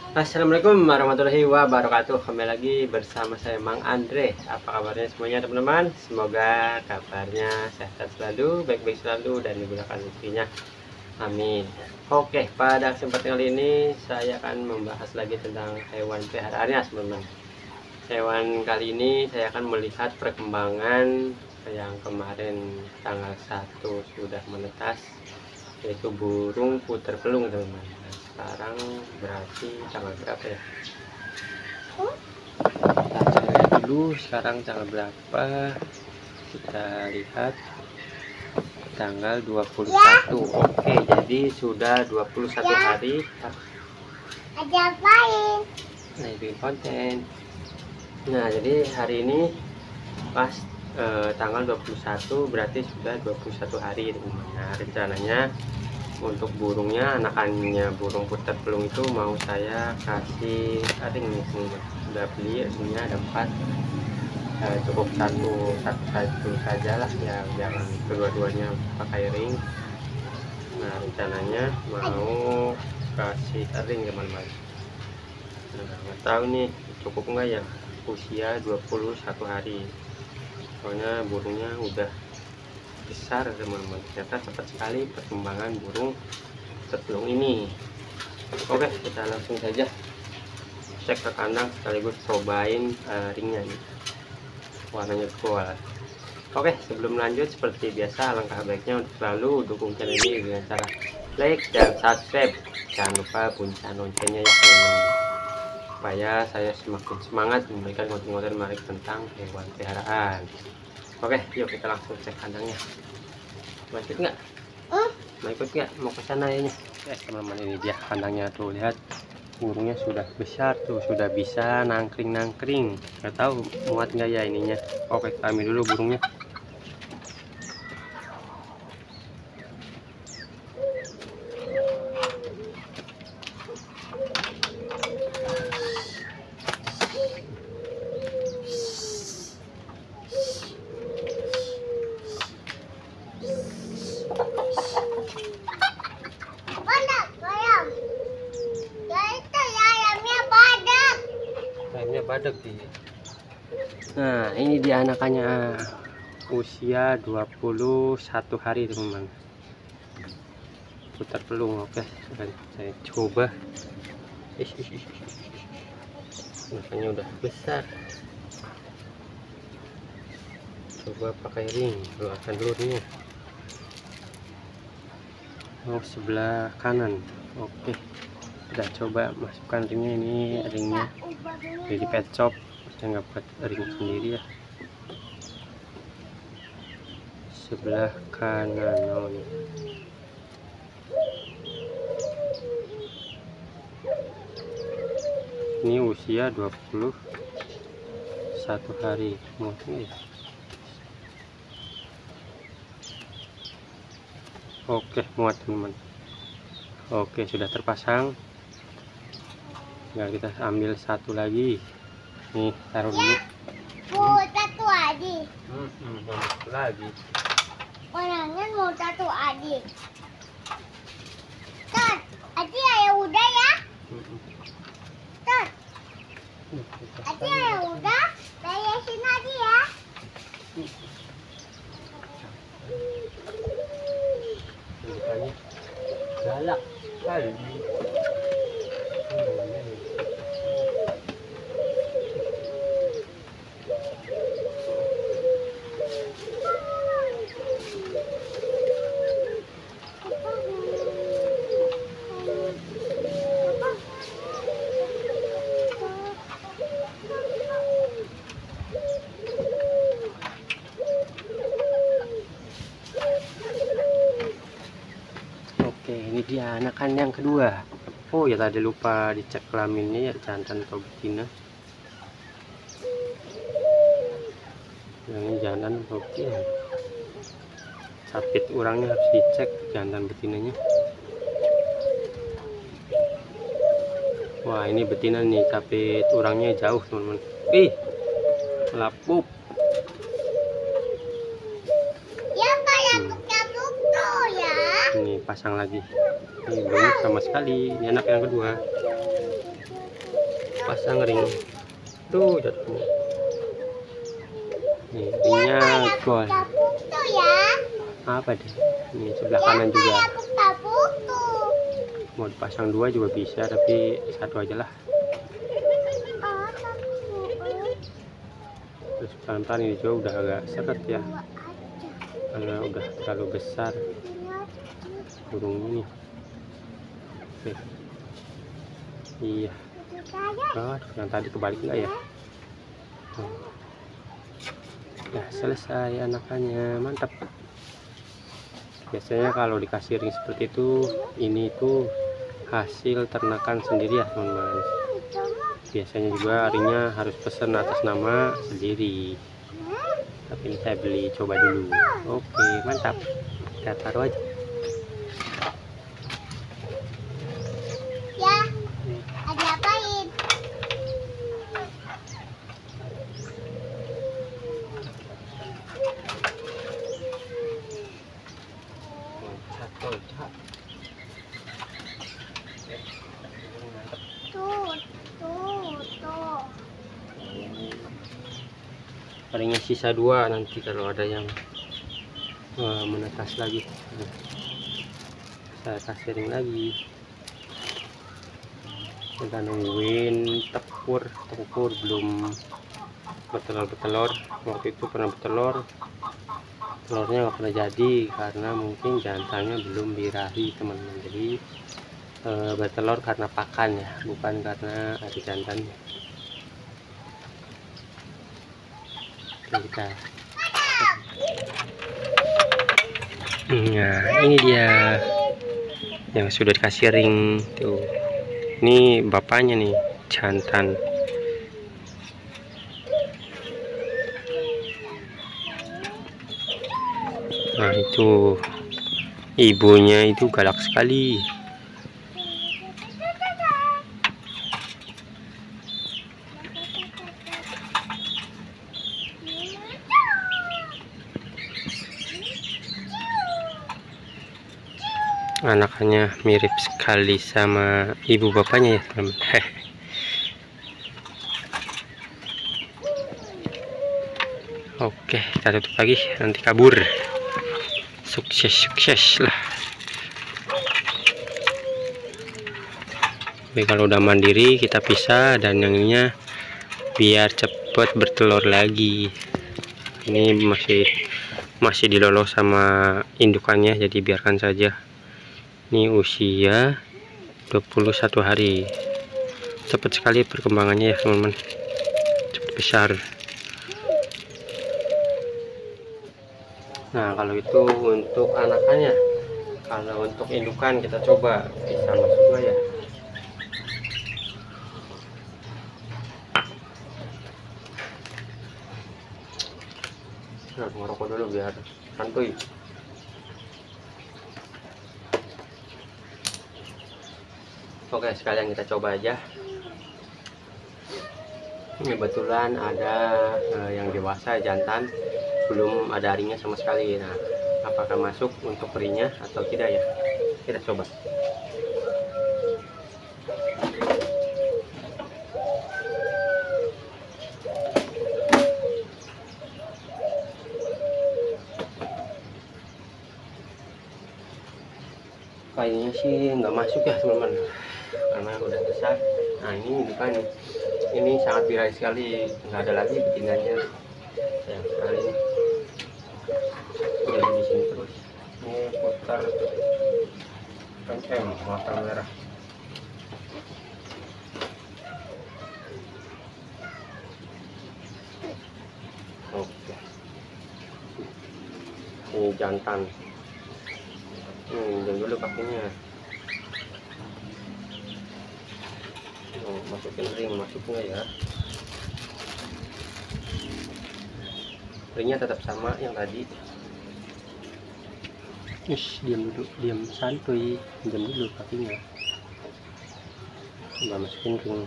Assalamualaikum warahmatullahi wabarakatuh. Kembali lagi bersama saya Mang Andre. Apa kabarnya semuanya teman-teman? Semoga kabarnya sehat selalu, baik-baik selalu, dan dimudahkan rezekinya. Amin. Oke, pada kesempatan kali ini saya akan membahas lagi tentang hewan peliharaannya teman-teman. Hewan kali ini saya akan melihat perkembangan yang kemarin tanggal 1 sudah menetas, yaitu burung puter pelung teman-teman. Nah, sekarang berarti tanggal berapa ya? Kita lihat dulu sekarang tanggal berapa. Kita lihat tanggal 21. Oke, jadi sudah 21 hari. Ada main. Nah, bikin konten. Nah, jadi hari ini pas tanggal 21 berarti sudah 21 hari teman-teman. Nah, rencananya untuk burungnya, anakannya burung puter pelung itu mau saya kasih ring nih teman-teman. Sudah beli ringnya ada 4, cukup satu saja lah ya, jangan kedua-duanya pakai ring. Nah, rencananya mau kasih ring teman-teman. Nah, nggak tahu nih cukup enggak ya usia 21 hari, soalnya burungnya udah besar teman-teman. Ternyata cepat sekali perkembangan burung terpelung ini. Oke, kita langsung saja cek ke kandang sekaligus cobain ringnya nih, warnanya cool. Oke, sebelum lanjut seperti biasa alangkah baiknya untuk selalu dukung channel ini dengan cara like dan subscribe. Jangan lupa bunyikan loncengnya ya teman-teman, supaya saya semakin semangat memberikan konten-konten menarik tentang hewan peliharaan. Oke, yuk kita langsung cek kandangnya. Mau ikut nggak? Mau ikut nggak? Mau ke sana ya? Teman-teman, ini dia kandangnya tuh, lihat burungnya sudah besar tuh, sudah bisa nangkring. Nggak tahu muat nggak ya ininya. Oke, kami dulu burungnya. Ayamnya badak sih. Nah, ini dia anakannya, usia 21 hari teman-teman, putar pelung. Oke, saya coba. Anakannya udah besar, coba pakai ring, keluarkan dulu ringnya. Sebelah kanan. Oke, kita coba masukkan ringnya. Ini ringnya jadi pet shop, saya nggak buat ring sendiri ya. Sebelah kanan. Ini usia 21 hari. Mungkin ya. Oke, muat teman-teman. Oke, sudah terpasang. Nah, kita ambil satu lagi. Nih, taruh dulu. Mau satu adik. Satu lagi. Orangnya mau satu adik. Tat, adik ya udah ya. Tat, adik ya udah. Beresin aja ya. Bukannya galak kali. Oke, ini dia anakan yang kedua. Oh ya, tadi lupa dicek kelaminnya ya, jantan atau betina. Yang ini jantan atau betina. Capit urangnya harus dicek jantan betinanya. Wah, ini betina nih, capit urangnya jauh teman-teman. Melapup. Ya kayak cabut tuh ya. Ini pasang lagi. Ini belum sama sekali. Ini anak yang kedua. pasang ring. Tuh jatuh. Nih ringnya gol. Tuh ya. Apa deh? Ini sebelah kanan juga. Tapuk tuh. Mau dipasang 2 juga bisa, tapi 1 aja lah. Terus pelan-pelan ini juga udah agak seret ya, karena udah terlalu besar burung ini. Oke. Iya. Oh, yang tadi kebalik nggak ya? Nah, selesai anakannya, mantap. Biasanya kalau dikasih ring seperti itu, ini tuh hasil ternakan sendiri ya teman-teman. Biasanya juga ringnya harus pesan atas nama sendiri, tapi ini saya beli coba dulu. Oke, mantap, kita taruh aja ya. Ada apain? Tuh. Ringnya sisa 2, nanti kalau ada yang menetas lagi saya kasih ring lagi. Kita nungguin tepur belum bertelur. Waktu itu pernah bertelur, telurnya nggak pernah jadi karena mungkin jantannya belum birahi teman-teman. Jadi bertelur karena pakan ya, bukan karena ada jantannya. Kita nah ini dia yang sudah dikasih ring tuh. Ini bapaknya nih, jantan. Nah itu ibunya itu galak sekali. Anakannya mirip sekali sama ibu bapaknya ya teman-teman. Oke, kita tutup lagi, nanti kabur. Sukses lah. Tapi kalau udah mandiri kita pisah, dan yang ininya biar cepet bertelur lagi. Ini masih dilolo sama indukannya, jadi biarkan saja. Ini usia 21 hari. Cepat sekali perkembangannya ya teman-teman, cepat besar. Nah kalau itu untuk anakannya. Kalau untuk indukan kita coba bisa masuk ya. Nah, ngerokok dulu biar santuy. Oke, sekalian kita coba aja. Ini kebetulan ada yang dewasa jantan, belum ada ringnya sama sekali. Nah, apakah masuk untuk ringnya atau tidak ya? Kita coba. Kayaknya sih nggak masuk ya teman-teman, karena udah besar. Nah ini bukan, ini sangat birahi sekali, nggak ada lagi betinanya. Sayang sekali nih. Jadi di sini terus. Ini putar mata merah. Oke. Ini jantan. Jangan dulu kakinya. Masukin ring, masuk nggak ya? Ringnya tetap sama yang tadi. Diam dulu, diam santuy, diam dulu kakinya. Nggak masukin ring.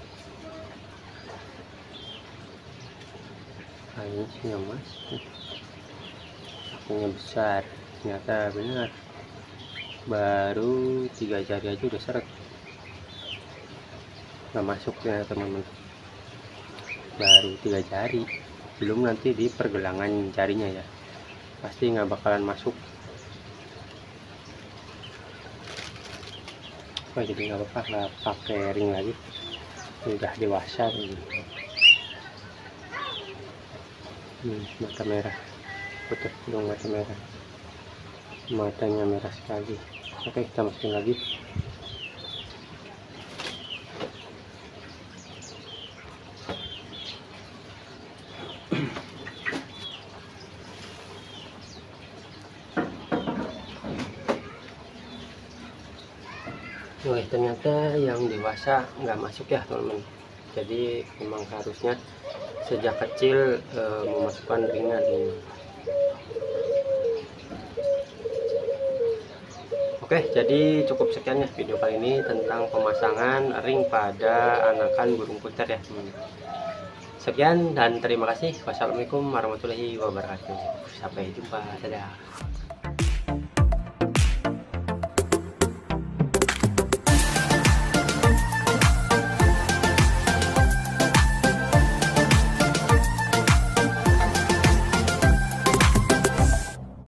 Kayaknya sih nggak masuk. Kakinya besar, ternyata benar. Baru 3 jari aja udah seret. nggak masuk ya teman-teman, baru 3 jari, belum nanti di pergelangan jarinya ya, pasti nggak bakalan masuk. Oh, jadi nggak apa-apa, nggak pakai ring lagi, udah dewasa gitu. Mata merah, putus hidung, mata merah, matanya merah sekali. Oke, kita masukin lagi. Oke, ternyata yang dewasa nggak masuk ya teman-teman. Jadi memang harusnya sejak kecil memasukkan ringan ini. Oke, jadi cukup sekian ya video kali ini tentang pemasangan ring pada anakan burung puter ya teman-teman. Sekian dan terima kasih. Wassalamualaikum warahmatullahi wabarakatuh. Sampai jumpa. Dadah.